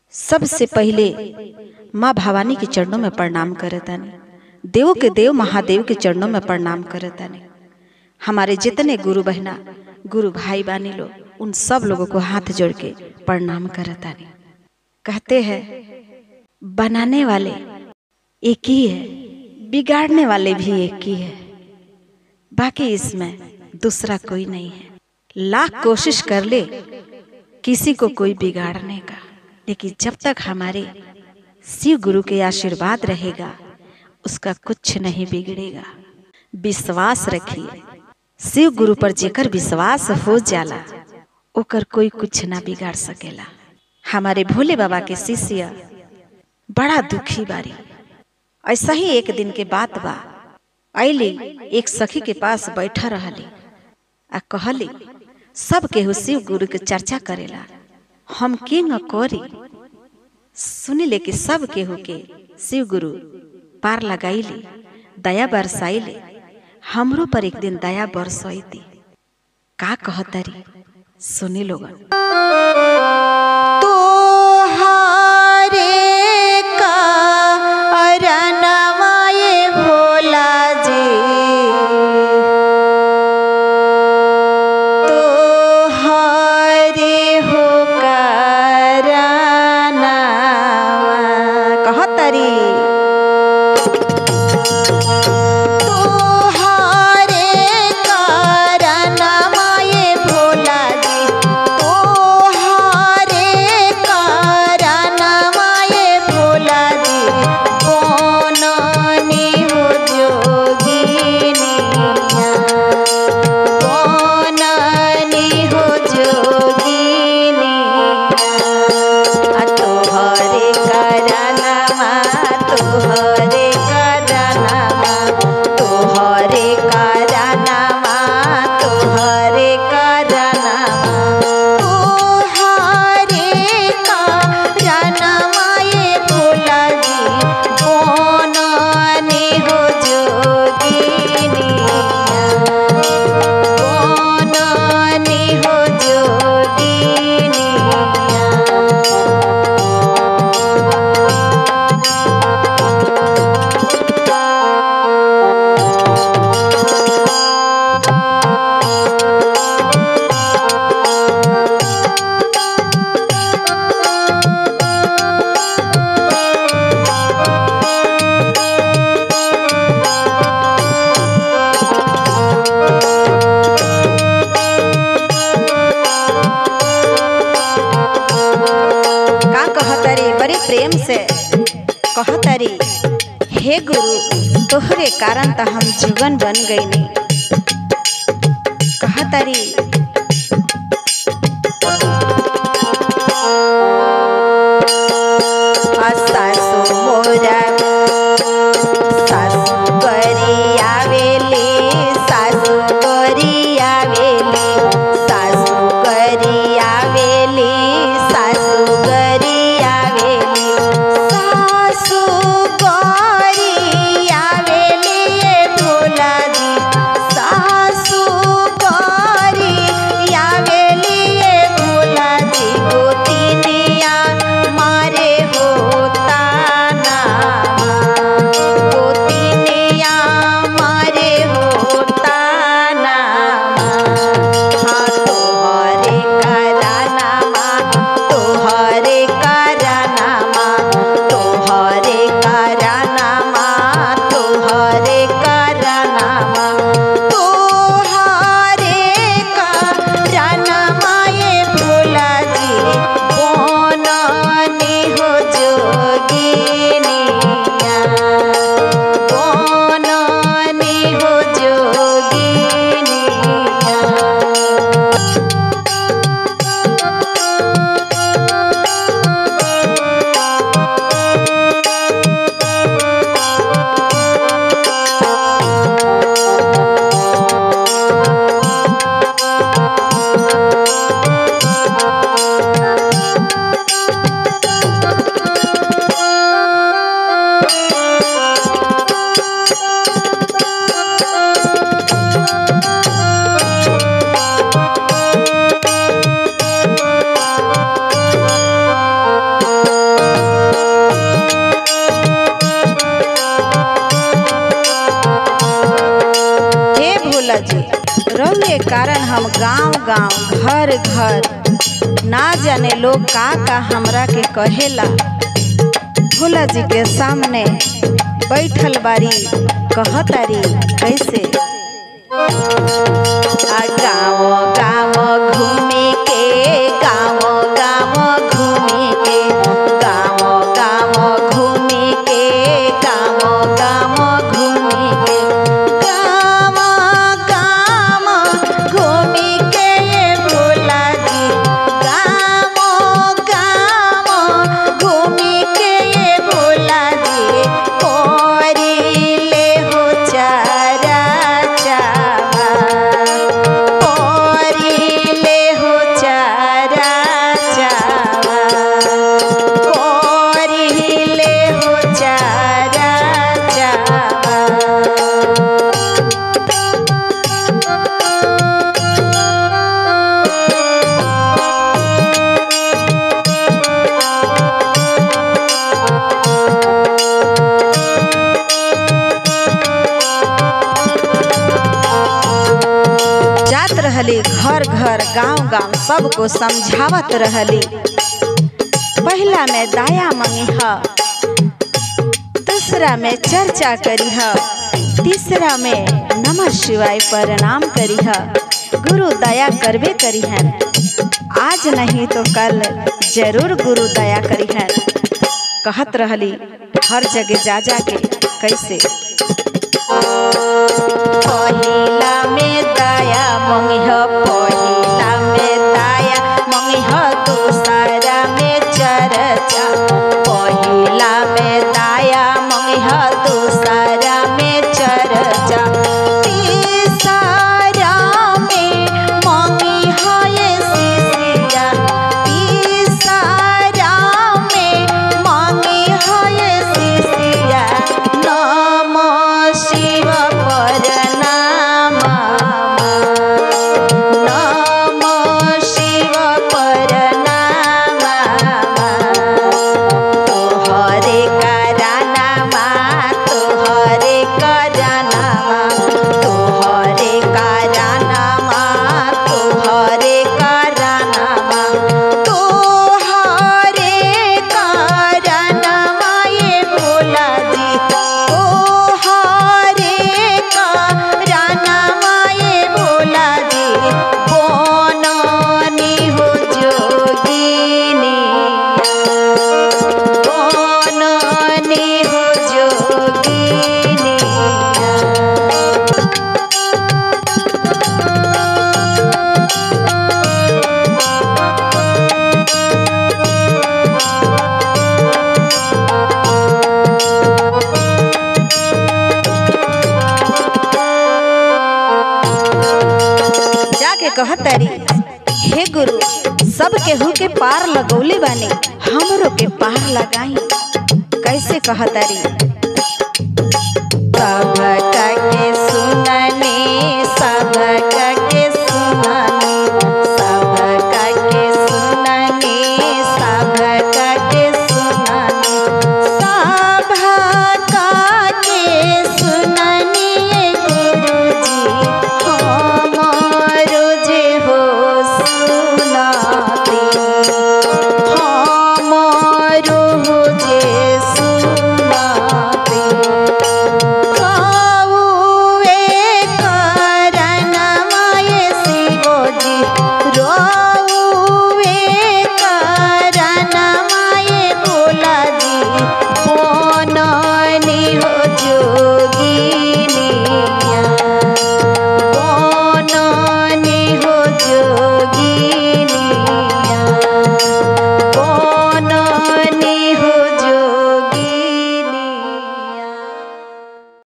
सबसे पहले माँ भवानी के चरणों में प्रणाम करतानी, देवों के देव महादेव के चरणों में प्रणाम करतानी। हमारे जितने गुरु बहना गुरु भाई बानी लोग, उन सब लोगों को हाथ जोड़ के प्रणाम करतानी। कहते हैं बनाने वाले एक ही है, बिगाड़ने वाले भी एक ही है, बाकी इसमें दूसरा कोई नहीं है। लाख कोशिश कर ले किसी को कोई बिगाड़ने का, लेकिन जब तक हमारे शिव गुरु के आशीर्वाद रहेगा उसका कुछ नहीं बिगड़ेगा। विश्वास रखिए, शिव गुरु पर जेकर विश्वास हो जाला ओकर कोई कुछ ना बिगाड़ सकेला। हमारे भोले बाबा के शिष्य बड़ा दुखी बारी। ऐसा ही एक दिन के बात बा, आइली एक सखी के पास बैठा रहली आ कहली सब केहू शिव गुरु के चर्चा करेला, हम के न करी। सुनी ले कि सब केहू के शिव गुरु पार लगाईले, दया बरसाईले, हमरो पर एक दिन दया बरसोईती। का कहतरी सुनी लोगन। बड़ी प्रेम से कहतरी, हे गुरु तोहरे कारण तो हम जीवन बन गईनी। कहतरी सासु मोरा सासु करी आवेली, सासु करी आवेली, सासु करी आवेली, सासु करी भोला जी, सासु करी गांव घर घर ना जाने लोग का हमरा के कहेला। भोला जी के सामने बैठल बारी कहतारी कैसे। गाँव गाँव घूमे के, गाँव गाँव घूमे के, गाँव गाँव घूमे के, गाँव गाँव घूमे के, गाँव गाँव घूमे के ये भोला जी, गाँव गाँव घूमे के ये भोला जी, कोरी ले हो चारा चावा, कोरी ले हो चारा चावा, कोरी ले हो चारा चावा। जात रहली घर घर गांव गांव सबको समझावत रहली। पहला में दाया मंगी ह, दूसरा में चर्चा करी ह, तीसरा में नमः शिवाय प्रणाम करी ह। गुरु दया करबे करी है, आज नहीं तो कल जरूर गुरु दया करी है। कहत रहली हर जगह जा जा के कैसे। पहिला में दाया मंगिह, पहिला में दाया मंगिह, दूसरा में चर्चा। पहिला में दाया मंगिह, दूसरा में चर्चा, तीसरा में मंगिह ये शिष्या, तीसरा में मंगिह ये शिष्या। नमः शिव प्रणाम, नमः शिव प्रणाम, तोहरे करानामा, तोहरे करानामा, तोहरे करानामा, तोहरे करानामा, तोहरे करानामा ये भोला जी, तोहरे करानामा ये भोला जी। बननी हो जोगिनी, बननी हो जोगिनी। जाके कहतारी हे गुरु, सब केहू के पार लगौले बानी, हमरो के पार लगाई। कैसे कहतारी।